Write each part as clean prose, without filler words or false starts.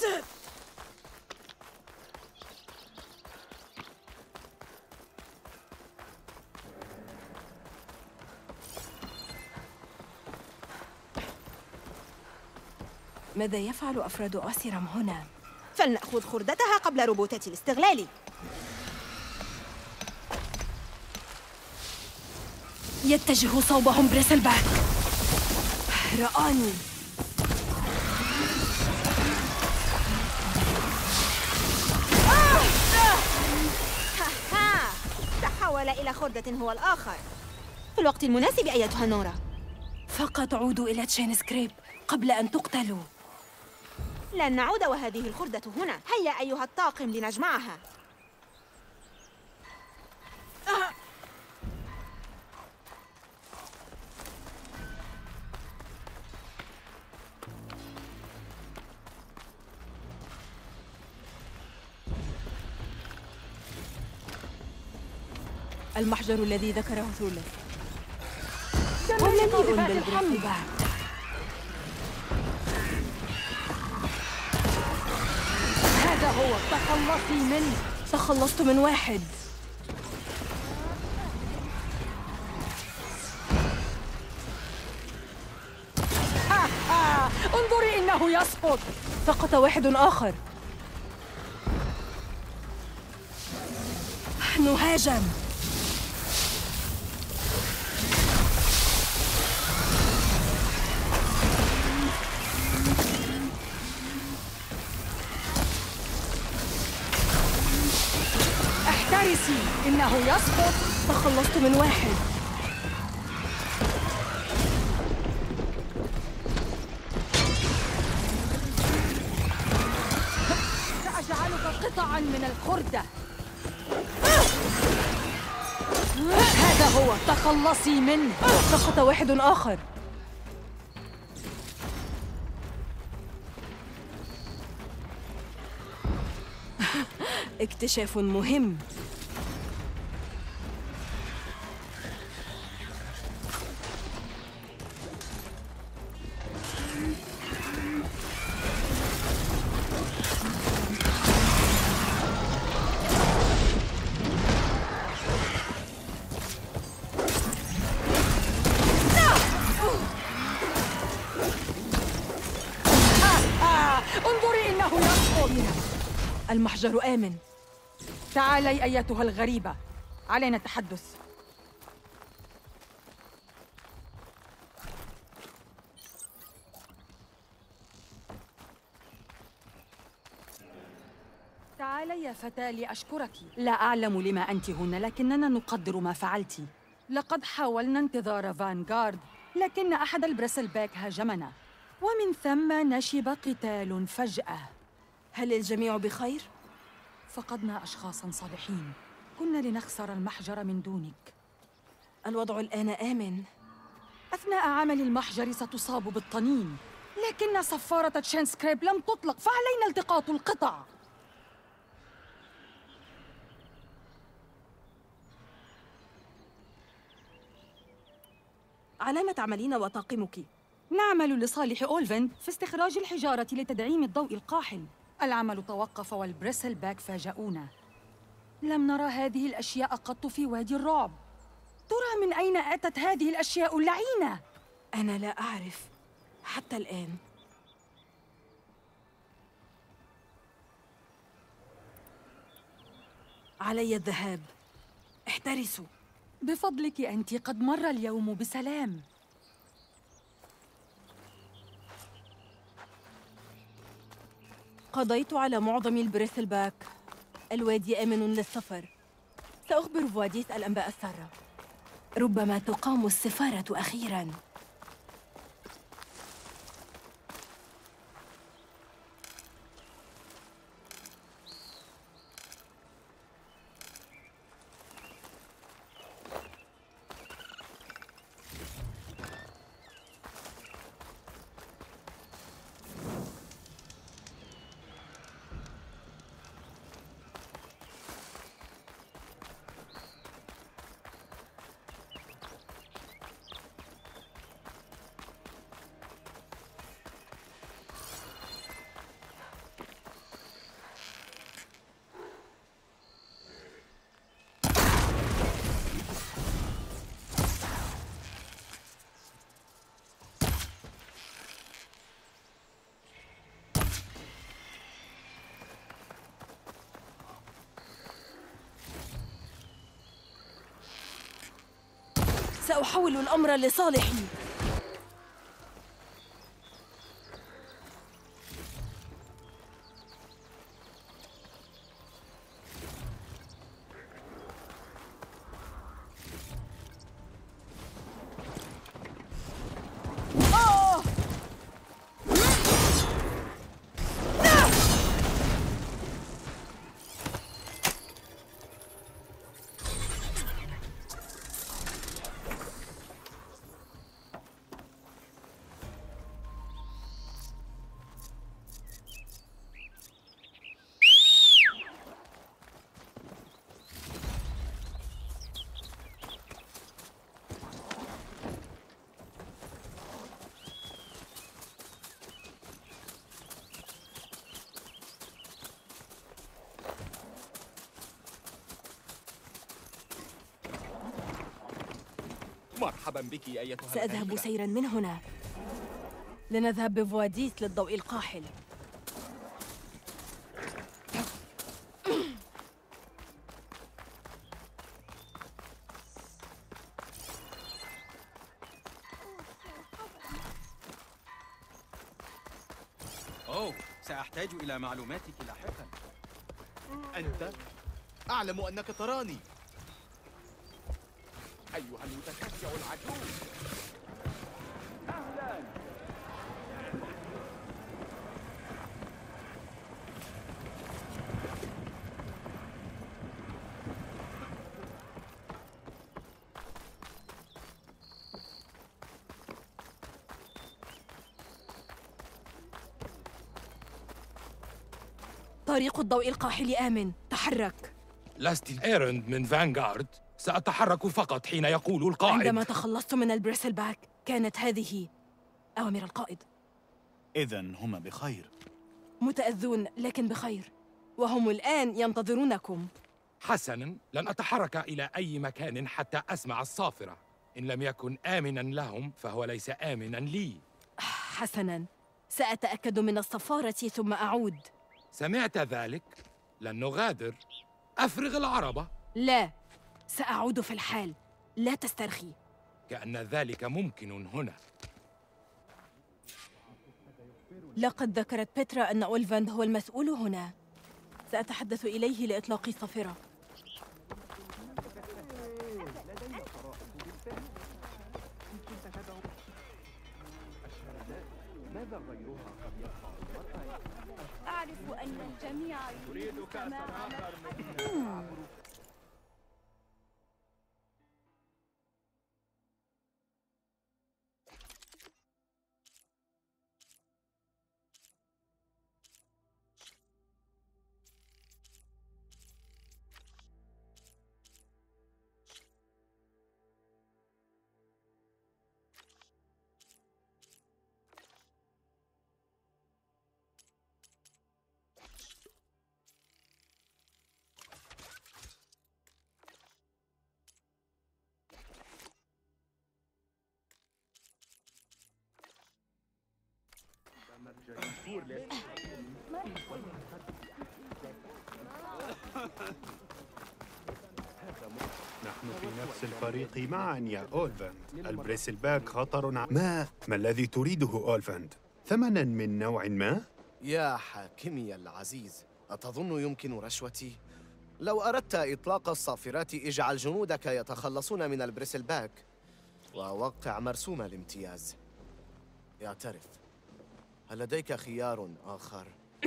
ماذا يفعل أفراد أوسيرام هنا؟ فلنأخذ خردتها قبل روبوتات الاستغلال. يتجه صوبهم بريسلباك. رآني. تحول إلى خردة هو الآخر. في الوقت المناسب أيتها نورا. فقط عودوا إلى تشين سكريب قبل أن تقتلوا. لن نعود وهذه الخردة هنا. هيا أيها الطاقم لنجمعها. المحجر الذي ذكره ثولث مليء بالحمد. هذا هو تخلصي منه. تخلصت من واحد. انظري إنه يسقط. سقط واحد آخر. نهاجم. احترسي إنه يسقط. تخلصت من واحد. سأجعلك قطعاً من الخردة. هذا هو تخلصي منه. سقط واحد آخر. اكتشاف مهم. انظري إنه يسقط. المحجر آمن. تعالي أيتها الغريبة، علينا التحدث. تعالي يا فتاة لأشكرك. لا أعلم لما أنت هنا، لكننا نقدر ما فعلت. لقد حاولنا انتظار فانغارد، لكن أحد البريسلباك هاجمنا، ومن ثم نشب قتال فجأة. هل الجميع بخير؟ فقدنا أشخاصاً صالحين. كنا لنخسر المحجر من دونك. الوضع الآن آمن. أثناء عمل المحجر ستصاب بالطنين، لكن صفارة تشين سكريب لم تطلق، فعلينا التقاط القطع. على ما تعملين وطاقمك؟ نعمل لصالح أولفند في استخراج الحجارة لتدعيم الضوء القاحل. العمل توقف والبريسلباك فاجأونا. لم نرى هذه الأشياء قط في وادي الرعب. ترى من أين أتت هذه الأشياء اللعينة؟ أنا لا أعرف حتى الآن. علي الذهاب. احترسوا. بفضلك أنت قد مر اليوم بسلام. قضيت على معظم البريسلباك. الوادي آمن للسفر. سأخبر فواديس الأنباء السارة. ربما تقام السفارة أخيراً. سأحول الأمر لصالحي. مرحبا بك أيتها سأذهب الأميرة. سيراً من هنا لنذهب بفواديس للضوء القاحل. أوه، سأحتاج إلى معلوماتك لاحقاً. أنت؟ أعلم أنك تراني أيها المتشجع العجوز. أهلاً. طريق الضوء القاحل آمن، تحرك. لست إيرند من فانغارد. سأتحرك فقط حين يقول القائد. عندما تخلصت من البريسلباك كانت هذه أوامر القائد. إذن هم بخير. متأذون لكن بخير، وهم الآن ينتظرونكم. حسناً، لن أتحرك إلى أي مكان حتى أسمع الصافرة. إن لم يكن آمناً لهم فهو ليس آمناً لي. حسناً، سأتأكد من الصفارة ثم أعود. سمعت ذلك؟ لن نغادر. أفرغ العربة. لا، سأعود في الحال، لا تسترخي. كأن ذلك ممكن هنا. لقد ذكرت بيترا أن أولفاند هو المسؤول هنا. سأتحدث إليه لإطلاق الصافرة. أعرف أن الجميع يريد سماع نحن في نفس الفريق معا يا أولفاند. البريسلباك خطر ما الذي تريده أولفاند؟ ثمناً من نوع ما؟ يا حاكمي العزيز، أتظن يمكن رشوتي؟ لو أردت إطلاق الصافرات اجعل جنودك يتخلصون من البريسلباك ووقع مرسوم الامتياز. اعترف، هل لديك خيار آخر؟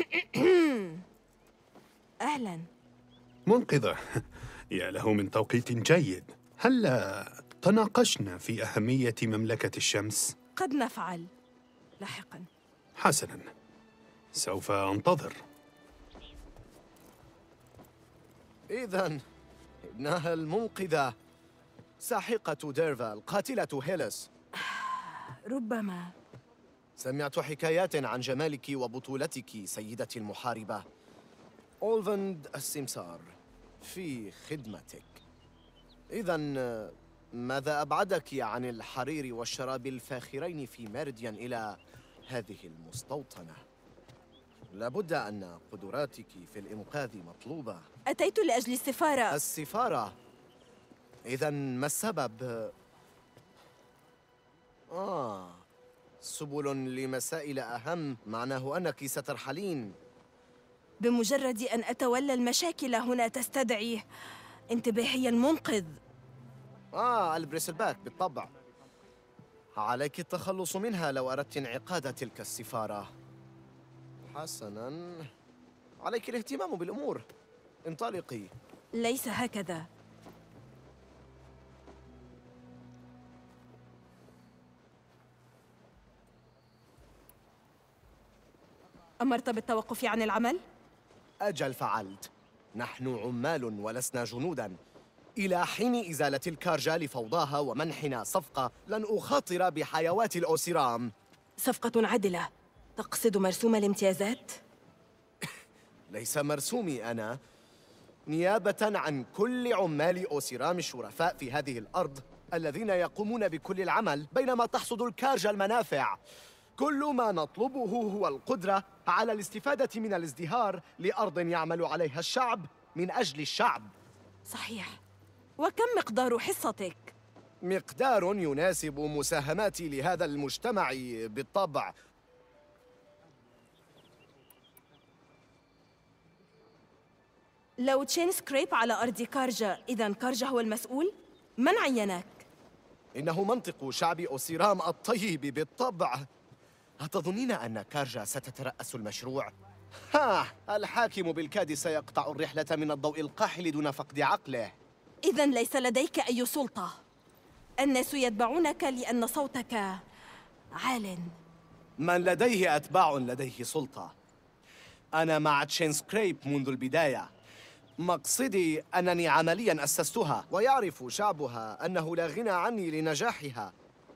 أهلاً. منقذة. يا له من توقيت جيد. هل تناقشنا في أهمية مملكة الشمس؟ قد نفعل لاحقاً. حسناً، سوف أنتظر. إذن إنها المنقذة، ساحقة ديرفال، قاتلة هيلس. ربما. سمعت حكايات عن جمالك وبطولتك سيدتي المحاربة. أولفاند السمسار في خدمتك. إذن ماذا أبعدك عن الحرير والشراب الفاخرين في ميريديان إلى هذه المستوطنة؟ لابد أن قدراتك في الإنقاذ مطلوبة. أتيت لأجل السفارة. السفارة؟ إذن ما السبب؟ سبل لمسائل أهم، معناه أنك سترحلين. بمجرد أن أتولى المشاكل هنا تستدعي انتباهي المنقذ. البريسلباك بالطبع. عليك التخلص منها لو أردت انعقاد تلك السفارة. حسناً، عليك الاهتمام بالأمور. انطلقي. ليس هكذا. أمرت بالتوقف عن العمل؟ أجل فعلت. نحن عمال ولسنا جنوداً. إلى حين إزالة الكارجا لفوضاها ومنحنا صفقة لن أخاطر بحيوات الأوسيرام. صفقة عادلة. تقصد مرسوم الامتيازات؟ ليس مرسومي أنا، نيابة عن كل عمال أوسيرام الشرفاء في هذه الأرض الذين يقومون بكل العمل بينما تحصد الكارجا المنافع. كل ما نطلبه هو القدرة على الاستفادة من الازدهار لأرض يعمل عليها الشعب من أجل الشعب. صحيح. وكم مقدار حصتك؟ مقدار يناسب مساهماتي لهذا المجتمع بالطبع. لو تشين سكريب على أرض كارجا، إذن كارجا هو المسؤول؟ من عينك؟ إنه منطق شعب أوسيرام الطيب بالطبع. أتظنين أن كارجا ستترأس المشروع؟ الحاكم بالكاد سيقطع الرحلة من الضوء القاحل دون فقد عقله. إذن ليس لديك أي سلطة. الناس يتبعونك لأن صوتك عال. من لديه أتباع لديه سلطة. أنا مع تشين سكريب منذ البداية. مقصدي أنني عملياً أسستها، ويعرف شعبها أنه لا غنى عني لنجاحها.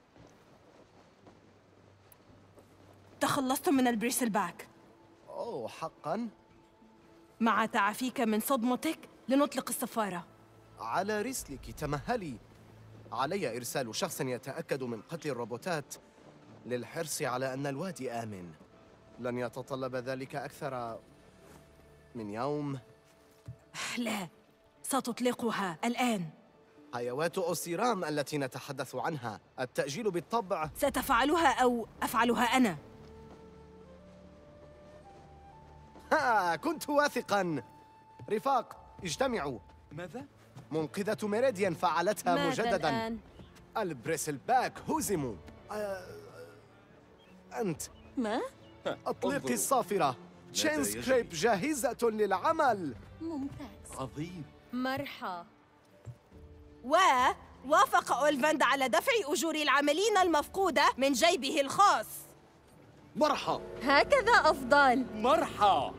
تخلصت من البريسلباك. أوه، حقاً؟ مع تعافيك من صدمتك لنطلق السفارة. على رسلك، تمهلي. علي إرسال شخص يتأكد من قتل الروبوتات للحرص على أن الوادي آمن. لن يتطلب ذلك أكثر من يوم. لا، ستطلقها الآن. حيوات أوسيرام التي نتحدث عنها، التأجيل بالطبع. ستفعلها أو أفعلها أنا. كنت واثقاً. رفاق، اجتمعوا. ماذا؟ منقذة ميريديان فعلتها مجدداً. الآن؟ البريسلباك هزموا. أنت ما؟ أطلقي الصافرة. تشين سكريب جاهزة للعمل. ممتاز. عظيم. مرحى. وافق أولفند على دفع أجور العاملين المفقودة من جيبه الخاص. مرحى. هكذا أفضل. مرحى.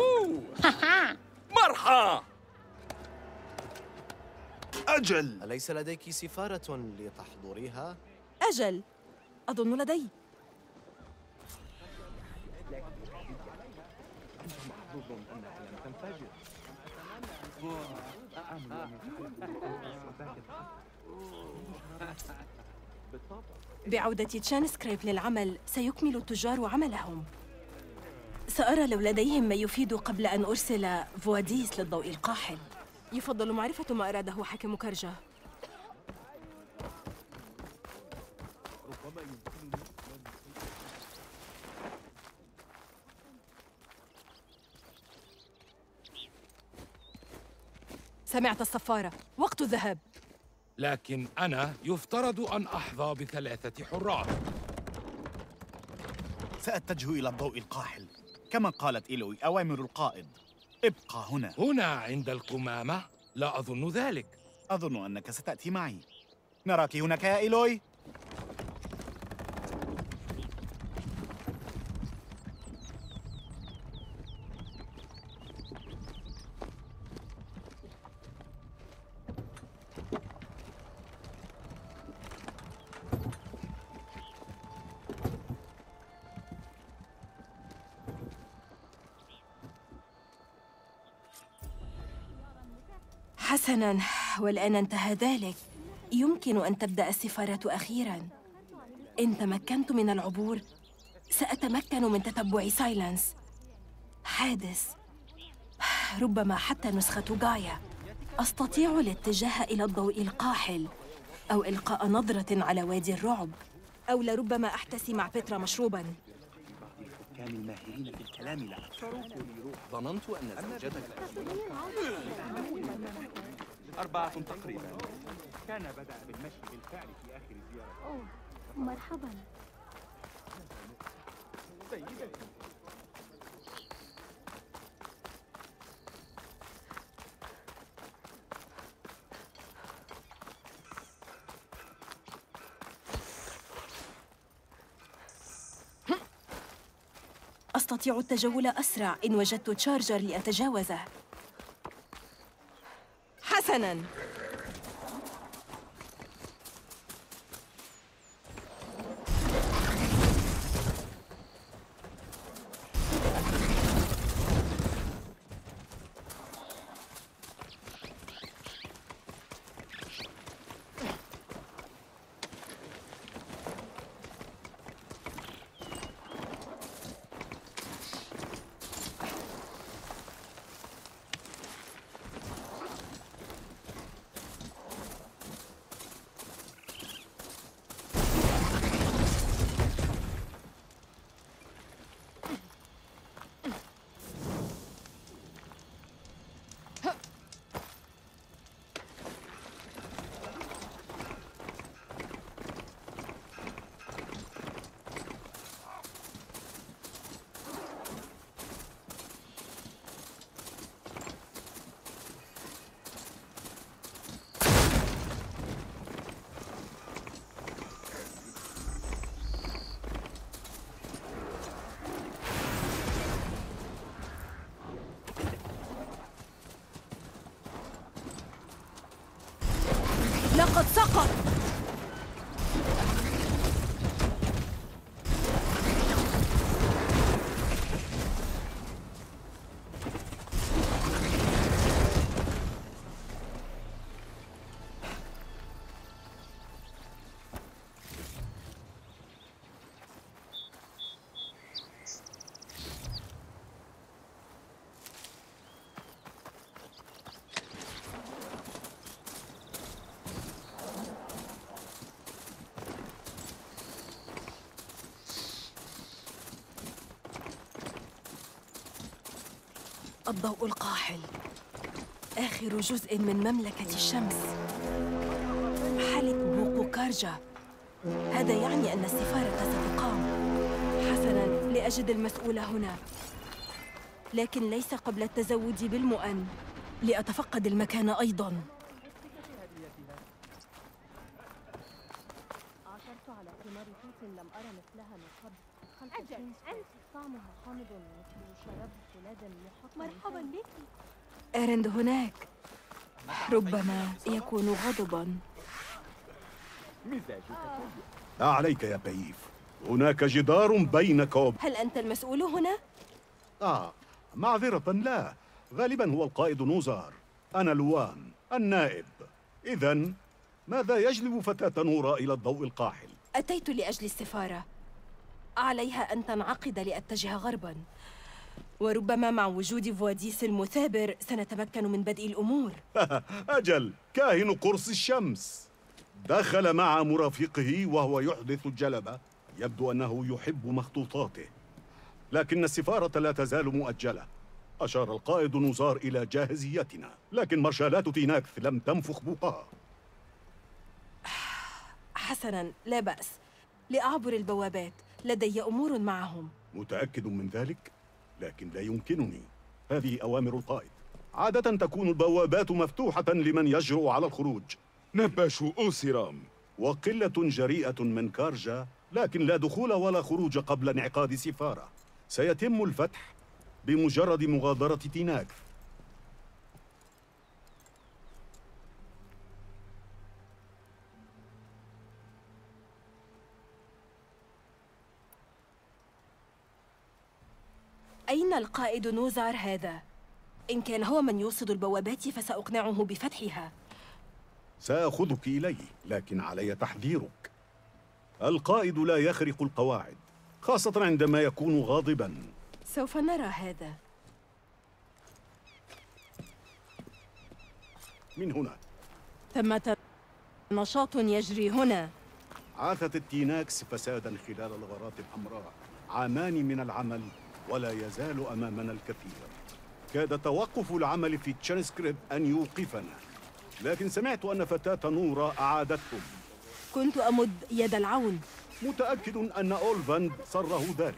مرحى. أجل. أليس لديك سفارة لتحضريها؟ أجل، أظن لدي. بعودة تشان سكريب للعمل سيكمل التجار عملهم. سأرى لو لديهم ما يفيد قبل أن أرسل فواديس للضوء القاحل. يفضل معرفة ما أراده حاكم كارجا. سمعت الصفارة، وقت الذهاب. لكن أنا يفترض أن أحظى ب3 حراس. سأتجه إلى الضوء القاحل كما قالت إيلوي أوامر القائد. ابقى هنا. هنا عند القمامة؟ لا أظن ذلك. أظن أنك ستأتي معي. نراك هناك يا إيلوي. حسناً، والآن انتهى ذلك. يمكن أن تبدأ السفارة أخيراً. إن تمكنت من العبور، سأتمكن من تتبع سايلانس. حادث، ربما حتى نسخة غايا. أستطيع الاتجاه إلى الضوء القاحل أو إلقاء نظرة على وادي الرعب. أو لربما أحتسي مع بيترا مشروباً. كان الماهرين في الكلام لا ظننت أن زوجتك 4 تقريبا. كان بدأ بالمشي بالفعل في آخر الزيارة. أوه، مرحبا. أستطيع التجول أسرع إن وجدت تشارجر لأتجاوزه. حسناً. لقد سقط. الضوء القاحل، آخر جزء من مملكة الشمس. حلق بوق كارجا. هذا يعني أن السفارة ستقام. حسناً، لأجد المسؤول هنا، لكن ليس قبل التزود بالمؤن، لأتفقد المكان أيضاً. عثرت على ثمار توت لم أرى مثلها من قبل. أجل، أنت طعمها حامض مثل شراب فولاذ محطم. مرحبا بك. إيرند هناك، ربما يكون غضباً. لا عليك يا بيف، هناك جدار بينك هل أنت المسؤول هنا؟ معذرة لا، غالبا هو القائد نوزار. أنا لوان النائب. إذن ماذا يجلب فتاة نورا إلى الضوء القاحل؟ أتيت لأجل السفارة، عليها أن تنعقد لأتجه غرباً، وربما مع وجود فواديس المثابر سنتمكن من بدء الأمور. أجل، كاهن قرص الشمس دخل مع مرافقه وهو يحدث الجلبة. يبدو أنه يحب مخطوطاته، لكن السفارة لا تزال مؤجلة. أشار القائد نوزار إلى جاهزيتنا، لكن مارشالات تيناكث لم تنفخ بوقها. حسناً، لا بأس، لأعبر البوابات، لدي أمور معهم. متأكد من ذلك؟ لكن لا يمكنني، هذه أوامر القائد. عادة تكون البوابات مفتوحة لمن يجرؤ على الخروج. نباش أوسيرام. وقلة جريئة من كارجا، لكن لا دخول ولا خروج قبل انعقاد سفارة. سيتم الفتح بمجرد مغادرة تيناكث. أين القائد نوزار هذا؟ إن كان هو من يوصد البوابات فسأقنعه بفتحها. سأخذك إليه، لكن علي تحذيرك. القائد لا يخرق القواعد، خاصة عندما يكون غاضباً. سوف نرى هذا. من هنا. ثمة نشاط يجري هنا. عاثت التيناكس فسادا خلال الغارات الحمراء. عامان من العمل ولا يزال أمامنا الكثير. كاد توقف العمل في تشانسكريب أن يوقفنا، لكن سمعت أن فتاة نورا أعادتهم. كنت أمد يد العون. متأكد أن أولفاند سره ذلك.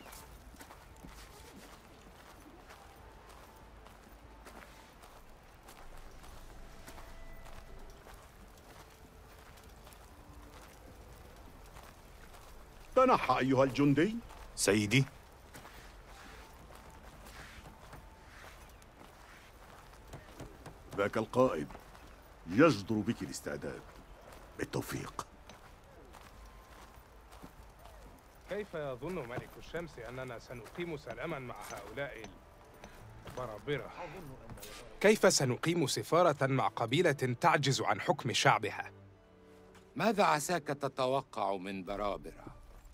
تنحى أيها الجندي. سيدي. ذاك القائد يجدر بك الاستعداد. بالتوفيق. كيف يظن ملك الشمس أننا سنقيم سلاما مع هؤلاء البرابرة؟ كيف سنقيم سفارة مع قبيلة تعجز عن حكم شعبها؟ ماذا عساك تتوقع من برابرة؟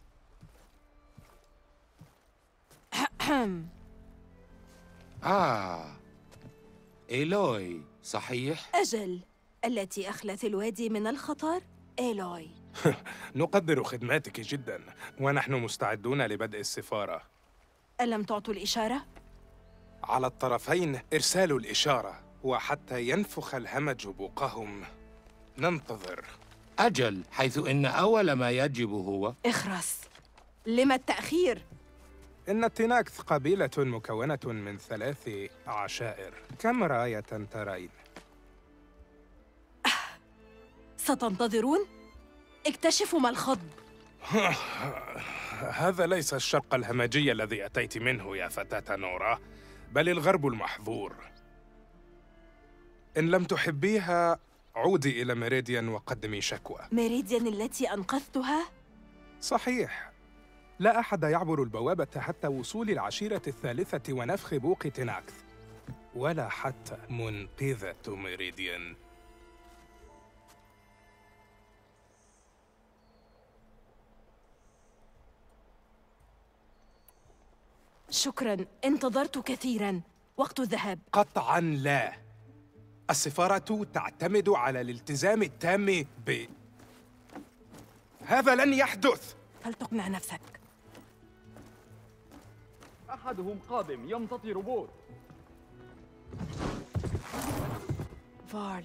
إيلوي، صحيح؟ أجل، التي أخلت الوادي من الخطر؟ إيلوي. نقدر خدماتك جدا، ونحن مستعدون لبدء السفارة. ألم تعطوا الإشارة؟ على الطرفين إرسال الإشارة، وحتى ينفخ الهمج بوقهم ننتظر. أجل، حيث إن أول ما يجب هو اخرس. لما التأخير؟ إن التيناكث قبيلة مكونة من 3 عشائر. كم راية ترين؟ ستنتظرون؟ اكتشفوا ما الخضب. هذا ليس الشرق الهمجي الذي أتيت منه يا فتاة نورا، بل الغرب المحظور. إن لم تحبيها عودي إلى ميريديان وقدمي شكوى. ميريديان التي أنقذتها؟ صحيح. لا أحد يعبر البوابة حتى وصول العشيرة الثالثة ونفخ بوق تيناكث، ولا حتى منقذة ميريديان. شكراً، انتظرت كثيراً. وقت الذهاب. قطعاً لا. السفارة تعتمد على الالتزام التام هذا لن يحدث. فلتقنع نفسك. أحدهم قادم يمتطي روبوت. فارل.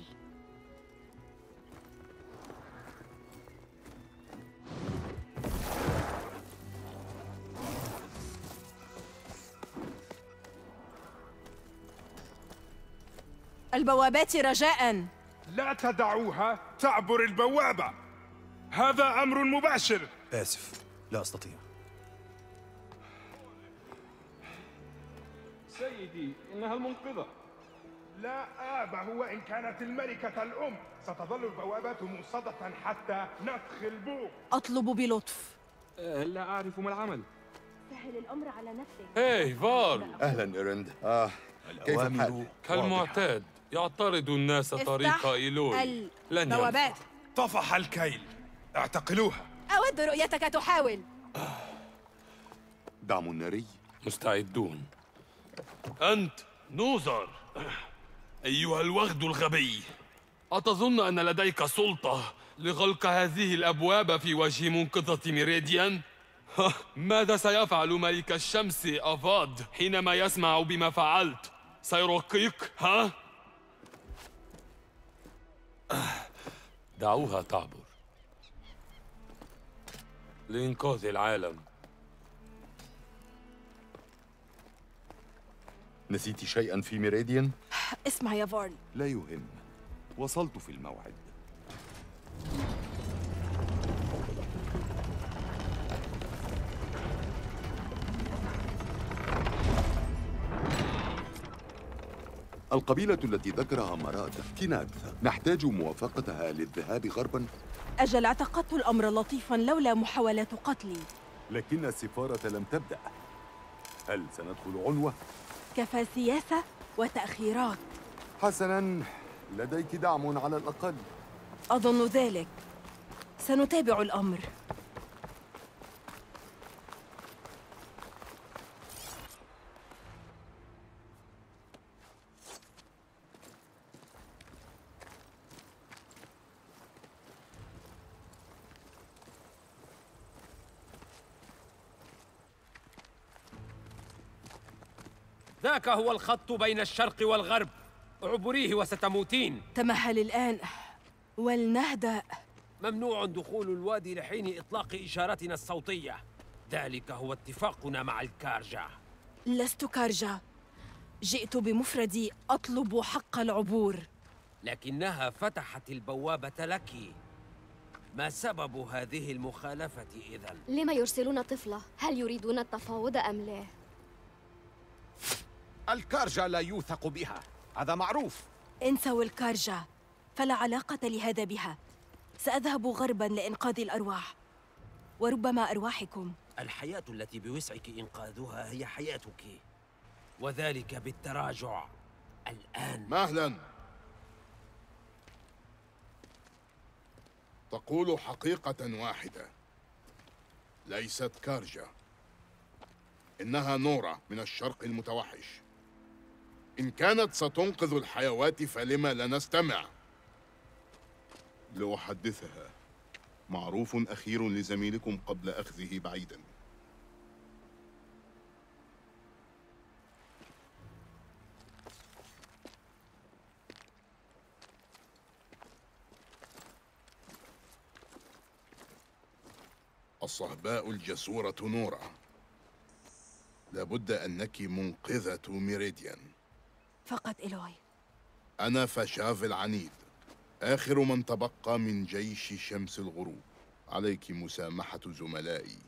البوابات رجاءً. لا تدعوها تعبر البوابة. هذا أمر مباشر. آسف، لا أستطيع. سيدي، إنها المنقذة. لا آبه وإن كانت الملكة الأم. ستظل البوابات موصدة حتى نفخ البوق. أطلب بلطف. لا أعرف ما العمل. سهل الأمر على نفسك. هاي فار. أهلا إيرند. كيف الحال؟ كالمعتاد يعترض الناس طريق إيلوي. لن البوابات. طفح الكيل. اعتقلوها. أود رؤيتك تحاول. دعم ناري. مستعدون. أنت نوزر، أيها الوغد الغبي، أتظن أن لديك سلطة لغلق هذه الأبواب في وجه منقذة ميريديان؟ ماذا سيفعل ملك الشمس أفاد حينما يسمع بما فعلت؟ سيرقيك، ها؟ دعوها تعبر لإنقاذ العالم. نسيت شيئا في ميريديان؟ اسمع يا فارل. لا يهم، وصلت في الموعد. القبيلة التي ذكرها مراد تيناكث، نحتاج موافقتها للذهاب غرباً. أجل، اعتقدت الأمر لطيفاً لولا محاولة قتلي. لكن السفارة لم تبدأ. هل سندخل عنوة؟ كفى سياسة وتأخيرات. حسناً، لديك دعم على الأقل. أظن ذلك. سنتابع الأمر. ذاك هو الخط بين الشرق والغرب، اعبريه وستموتين. تمهل الآن ولنهدأ. ممنوع دخول الوادي لحين إطلاق إشارتنا الصوتية. ذلك هو اتفاقنا مع الكارجا. لست كارجا، جئت بمفردي أطلب حق العبور. لكنها فتحت البوابة لك. ما سبب هذه المخالفة إذن؟ لما يرسلون طفلة؟ هل يريدون التفاوض أم لا؟ الكارجا لا يوثق بها، هذا معروف. انسوا الكارجا، فلا علاقة لهذا بها. سأذهب غرباً لإنقاذ الأرواح، وربما أرواحكم. الحياة التي بوسعك إنقاذها هي حياتك، وذلك بالتراجع الآن. مهلا. تقول حقيقة واحدة، ليست كارجا، إنها نورا من الشرق المتوحش. إن كانت ستنقذ الحيوات فلما لا نستمع؟ لأحدثها، معروف أخير لزميلكم قبل أخذه بعيدا. الصهباء الجسورة نورا، لابد أنك منقذة ميريديان. فقط إلوي. أنا فشاف العنيد، آخر من تبقى من جيش شمس الغروب. عليك مسامحة زملائي.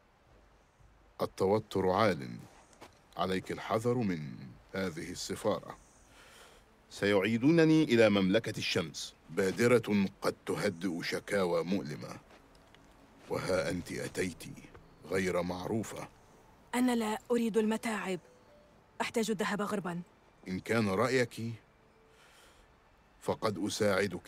التوتر عال، عليك الحذر من هذه السفارة. سيعيدونني إلى مملكة الشمس. بادرة قد تهدئ شكاوى مؤلمة، وها أنت أتيت غير معروفة. أنا لا أريد المتاعب، أحتاج الذهاب غرباً. إن كان رأيك فقد أساعدك،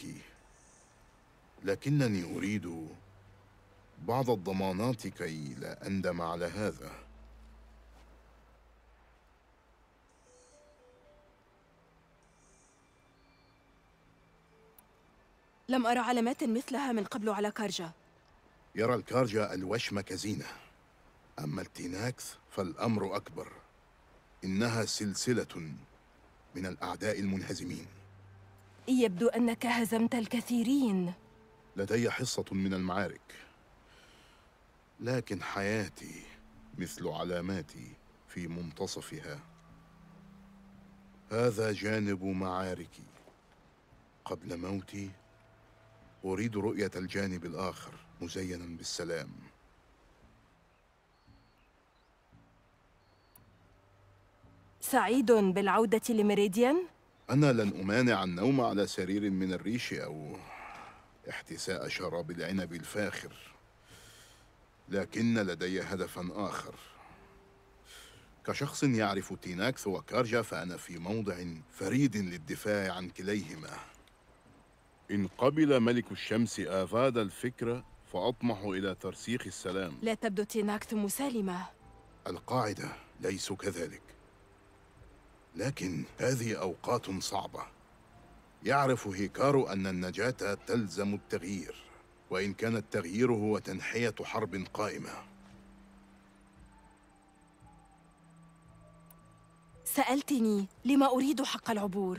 لكنني أريد بعض الضمانات كي لا أندم على هذا. لم أرى علامات مثلها من قبل على كارجا. يرى الكارجا الوشم كزينة، أما التيناكث فالأمر أكبر. إنها سلسلة من الأعداء المنهزمين. يبدو أنك هزمت الكثيرين. لدي حصة من المعارك، لكن حياتي مثل علاماتي في منتصفها. هذا جانب معاركي. قبل موتي أريد رؤية الجانب الآخر مزيناً بالسلام. سعيد بالعودة لميريديان؟ أنا لن أمانع النوم على سرير من الريش أو احتساء شراب العنب الفاخر، لكن لدي هدفاً آخر. كشخص يعرف تيناكث وكارجا فأنا في موضع فريد للدفاع عن كليهما. إن قبل ملك الشمس آفاد الفكرة فأطمح إلى ترسيخ السلام. لا تبدو تيناكث مسالمة. القاعدة ليسوا كذلك، لكن هذه أوقات صعبة. يعرف هيكارو أن النجاة تلزم التغيير، وإن كان التغيير هو تنحية حرب قائمة. سألتني لما أريد حق العبور.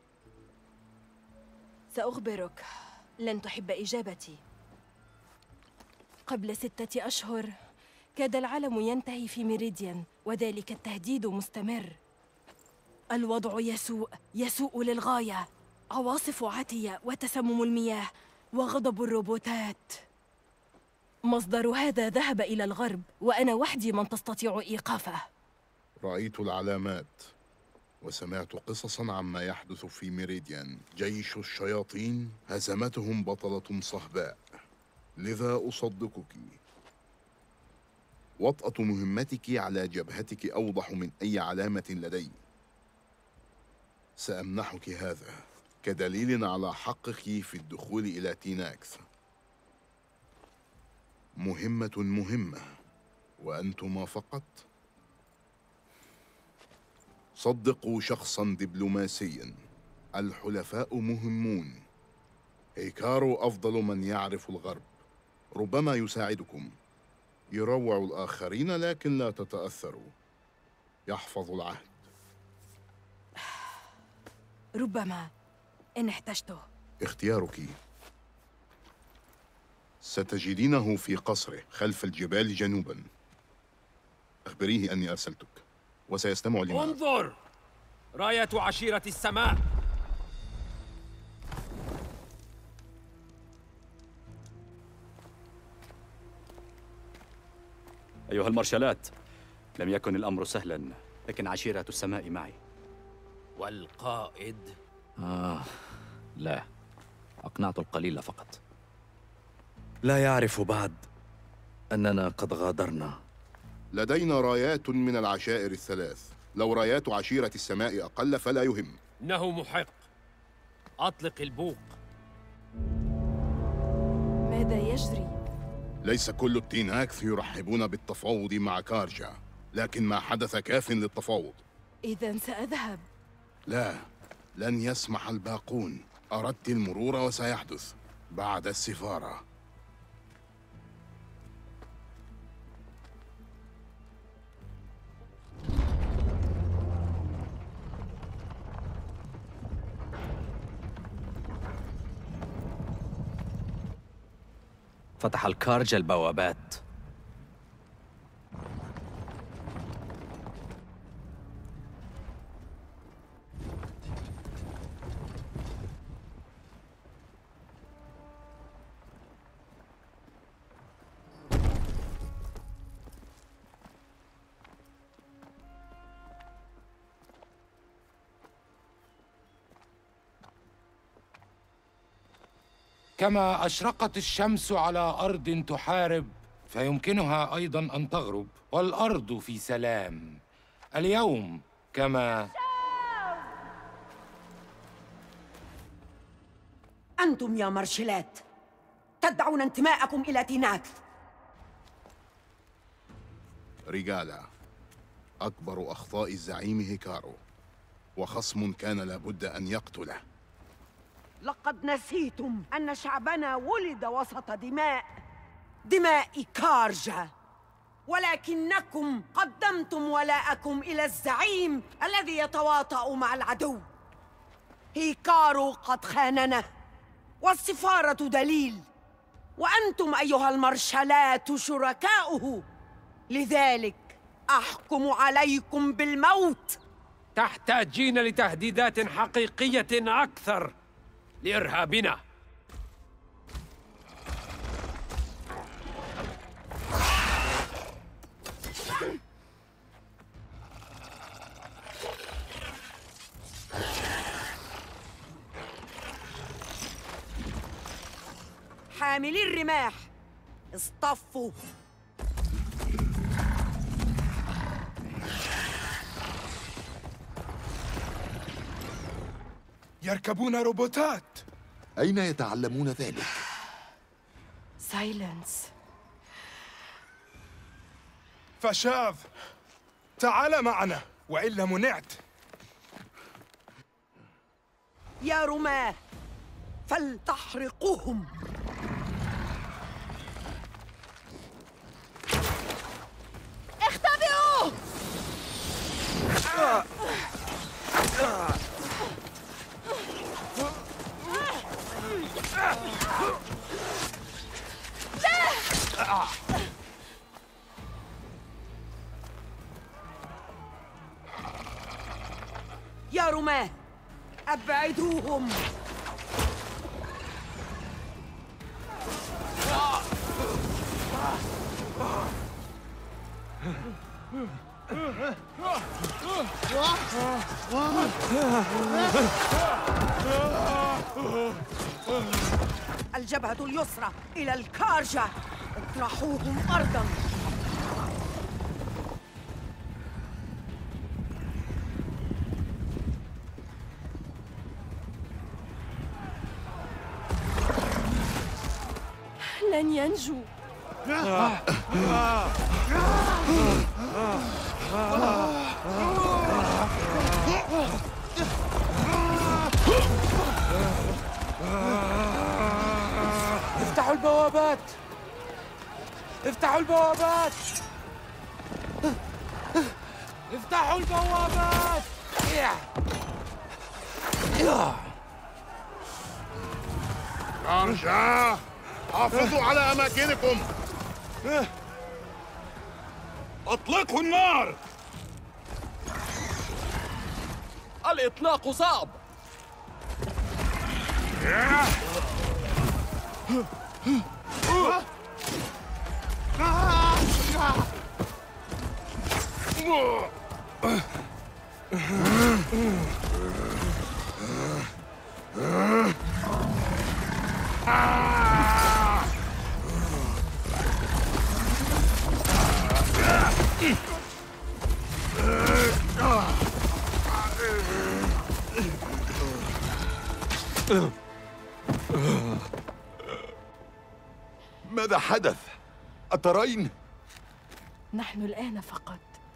سأخبرك، لن تحب إجابتي. قبل 6 أشهر كاد العالم ينتهي في ميريديان، وذلك التهديد مستمر. الوضع يسوء للغاية. عواصف عاتية وتسمم المياه وغضب الروبوتات. مصدر هذا ذهب إلى الغرب، وأنا وحدي من تستطيع إيقافه. رأيت العلامات وسمعت قصصاً عما يحدث في ميريديان. جيش الشياطين هزمتهم بطلة صهباء، لذا أصدقك. وطأة مهمتك على جبهتك أوضح من أي علامة لدي. سأمنحك هذا كدليل على حقك في الدخول إلى تيناكث. مهمة وأنتما فقط. صدقوا شخصاً دبلوماسياً، الحلفاء مهمون. هيكارو أفضل من يعرف الغرب، ربما يساعدكم. يروع الآخرين لكن لا تتأثروا. يحفظ العهد، ربما إن احتجته. اختيارك. ستجدينه في قصره خلف الجبال جنوبا. أخبريه أني أرسلتك وسيستمع لما. انظر! راية عشيرة السماء. أيها المرشلات، لم يكن الأمر سهلا، لكن عشيرة السماء معي. والقائد؟ لا، أقنعت القليل فقط. لا يعرف بعد أننا قد غادرنا. لدينا رايات من العشائر الثلاث. لو رايات عشيرة السماء أقل فلا يهم. إنه محق. أطلق البوق. ماذا يجري؟ ليس كل التيناكث يرحبون بالتفاوض مع كارجا، لكن ما حدث كاف للتفاوض. إذن سأذهب. لا، لن يسمح الباقون. أردت المرور وسيحدث بعد السفارة. فتح الكارج البوابات. كما أشرقت الشمس على أرض تحارب، فيمكنها أيضاً أن تغرب، والأرض في سلام. اليوم كما أنتم يا مرشلات تدعون انتماءكم إلى تيناكث. رجالا، أكبر أخطاء الزعيم هيكارو، وخصم كان لابد أن يقتله. لقد نسيتم أن شعبنا ولد وسط دماء كارجا، ولكنكم قدمتم ولاءكم إلى الزعيم الذي يتواطأ مع العدو. هيكارو قد خاننا، والسفارة دليل، وأنتم أيها المرشلات شركاؤه. لذلك أحكم عليكم بالموت. تحتاجين لتهديدات حقيقية أكثر لإرهابنا. حاملي الرماح اصطفوا. يركبون روبوتات. أين يتعلمون ذلك؟ سايلنس. فشاذ، تعال معنا وإلا منعت. يا رماة فلتحرقوهم. اختبئوا! يا رماة أبعدوهم. الجبهة اليسرى إلى الكارجا، اطرحوهم أرضاً. لن ينجو. افتحوا البوابات! افتحوا البوابات! افتحوا البوابات! ارجع، حافظوا على اماكنكم. اطلقوا النار. الإطلاق صعب. ماذا حدث؟ أترين؟ نحن الآن فقط.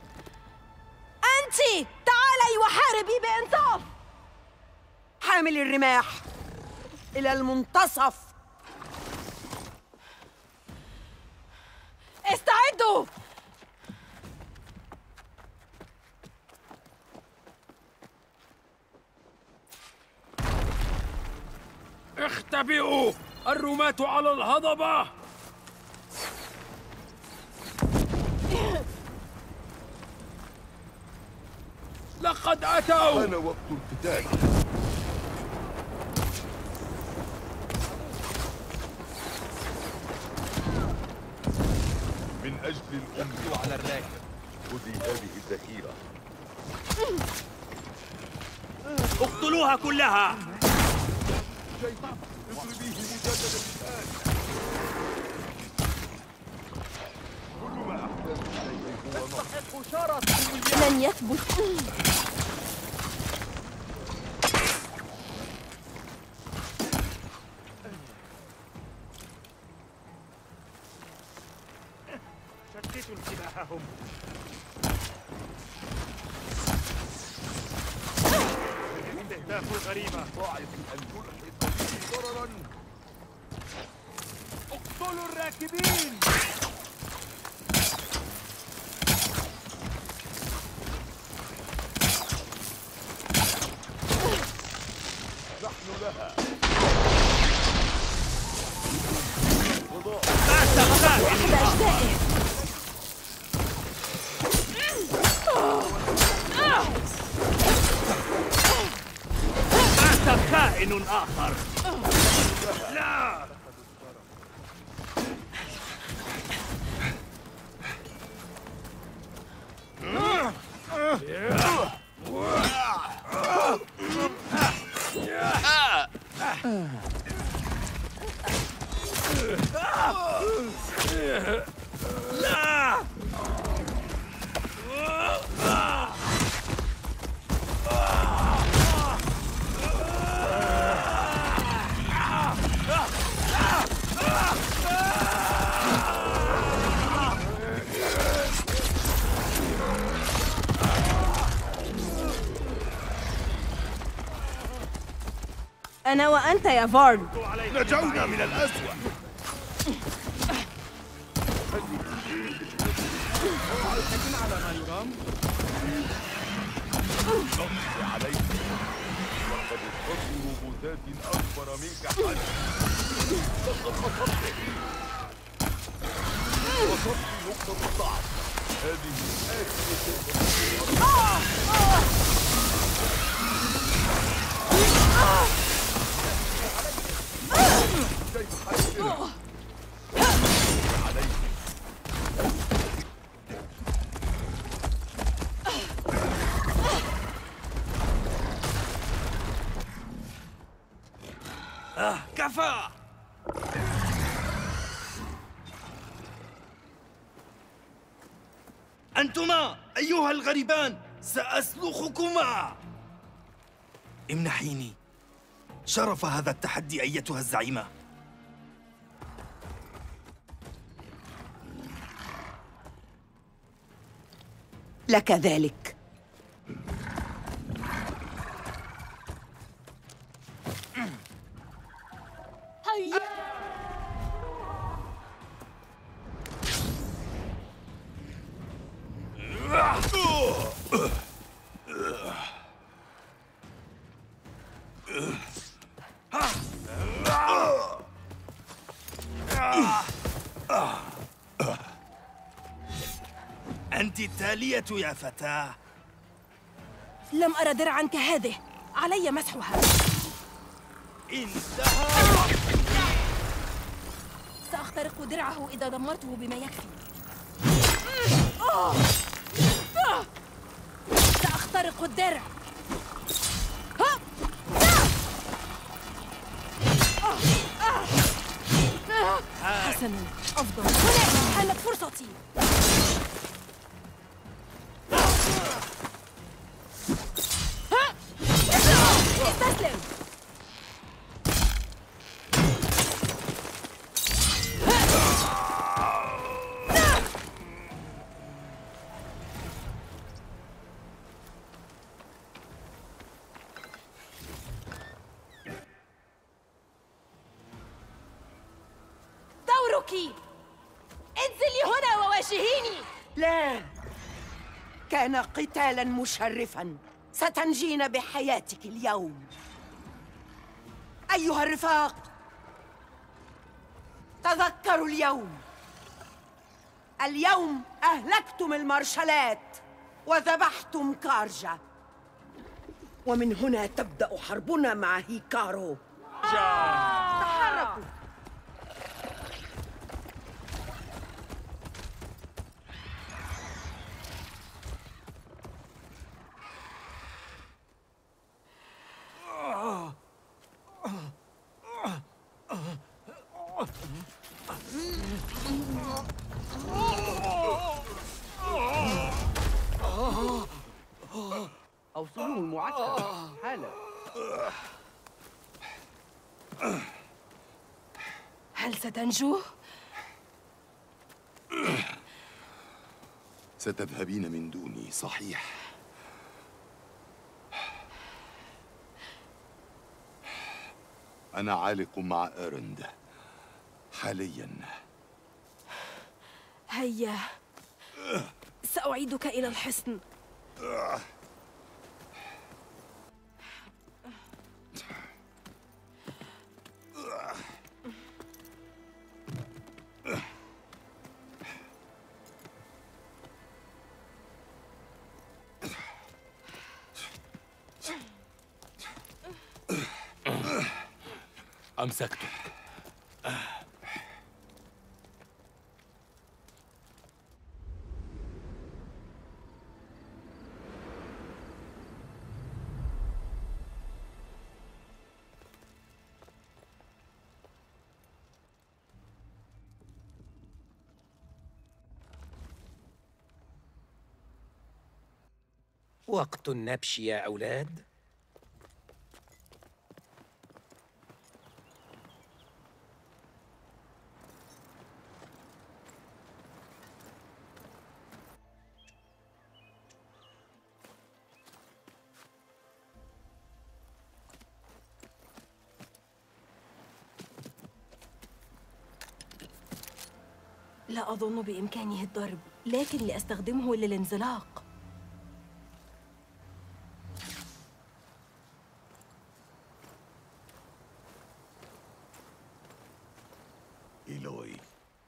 أنت تعالي وحاربي بإنصاف. حامل الرماح إلى المنتصف. استعدوا. اختبئوا، الرماة على الهضبة. لقد أتوا. أنا وقت القتال. من أجل الأمة على الراكب خذي هذه الذخيرة. اقتلوها كلها. اضربيه مجددا الآن. كل ما أحتاج إليه هو نصر. لن يثبت. شتتوا انتباههم. استهداف الغريبة. ضاعف أن يلحق ضررا. اقتلوا الراكبين. نحن لها. أحد أجزائه. مات خائن آخر. لا. أنا وأنت يا فارن. نجونا من الأسوأ. على ما يرام. نمضي عليك وقد اختصروا بوتات أكبر منك حجم. لقد وصلت نقطة الضعف. هذه كفى. أنتما أيها الغريبان سأسلخكما. امنحيني شرف هذا التحدي أيتها الزعيمة. لك ذلك. أنت التالية يا فتاة. لم أرى درعا كهذه، علي مسحها. انتهى. سأخترق درعه إذا دمرته بما يكفي. سأخترق الدرع. حسناً، أفضل. هناك حانت فرصتي. استسلم. دورك. انزلي هنا وواجهيني. لا، كان قتالا مشرفا. ستنجين بحياتك اليوم. أيها الرفاق، تذكروا اليوم أهلكتم المارشالات وذبحتم كارجا، ومن هنا تبدأ حربنا مع هيكارو. تحركوا. أوصلوه المعسكر حالا. هل ستنجو؟ ستذهبين من دوني، صحيح. أنا عالق مع إيرند حالياً. هيا، سأعيدك إلى الحصن. أمسكتك. وقت النبش يا أولاد. لا أظن بإمكانه الضرب، لكن لأستخدمه للانزلاق. إيلوي،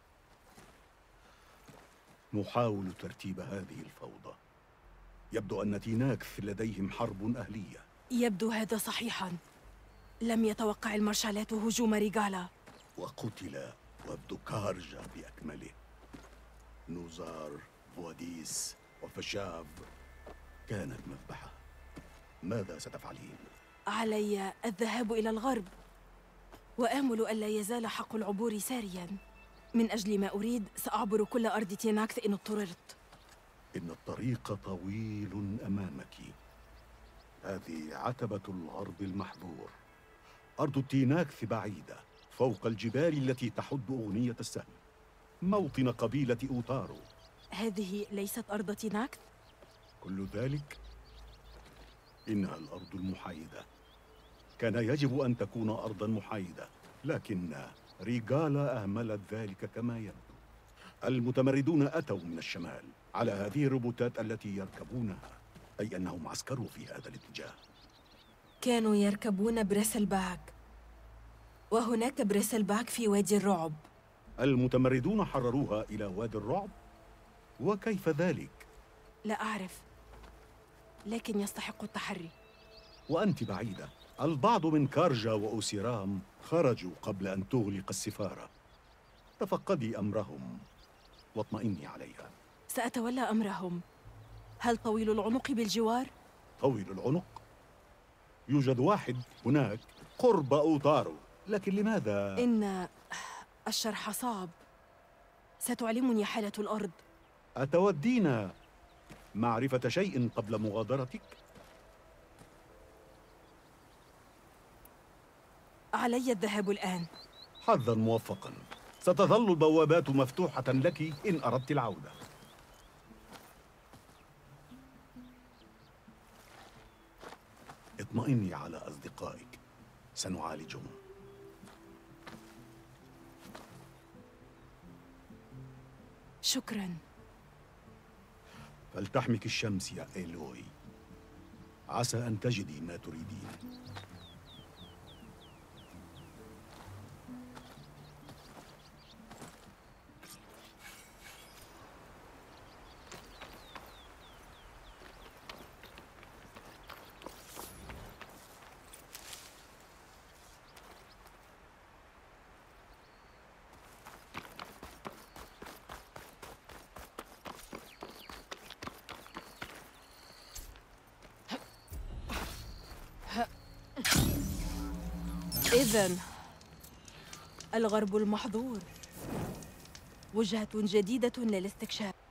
نحاول ترتيب هذه الفوضى. يبدو أن تيناكث لديهم حرب أهلية. يبدو هذا صحيحاً. لم يتوقع المارشالات هجوم ريغالا. وقتل وابدو كارجا بأكمله. نوزار، فواديس وفشاف كانت مذبحة. ماذا ستفعلين؟ علي الذهاب إلى الغرب، وآمل ألا يزال حق العبور سارياً. من أجل ما أريد سأعبر كل أرض تيناكث إن اضطررت. إن الطريق طويل أمامك. هذه عتبة الغرب المحظور. أرض تيناكث بعيدة فوق الجبال التي تحد أغنية السهم، موطن قبيلة أوتارو. هذه ليست أرض تيناكث؟ كل ذلك إنها الأرض المحايدة. كان يجب أن تكون أرضاً محايدة، لكن ريغالا أهملت ذلك كما يبدو. المتمردون أتوا من الشمال على هذه الروبوتات التي يركبونها، أي أنهم عسكروا في هذا الاتجاه. كانوا يركبون بريسلباك، وهناك بريسلباك في وادي الرعب. المتمردون حرروها إلى وادي الرعب؟ وكيف ذلك؟ لا أعرف، لكن يستحق التحري. وأنت بعيدة. البعض من كارجا وأوسيرام خرجوا قبل أن تغلق السفارة. تفقدي أمرهم واطمئني عليها. سأتولى أمرهم. هل طويل العنق بالجوار؟ طويل العنق؟ يوجد واحد هناك قرب أوتارو، لكن لماذا؟ إن الشرح صعب. ستعلمني حالة الأرض. أتودين معرفة شيء قبل مغادرتك؟ علي الذهاب الآن. حظاً موفقاً. ستظل البوابات مفتوحة لك إن أردت العودة. اطمئني على أصدقائك، سنعالجهم. شكراً. فلتحمك الشمس يا إيلوي، عسى أن تجدي ما تريدين. إذن الغرب المحظور، وجهة جديدة للاستكشاف.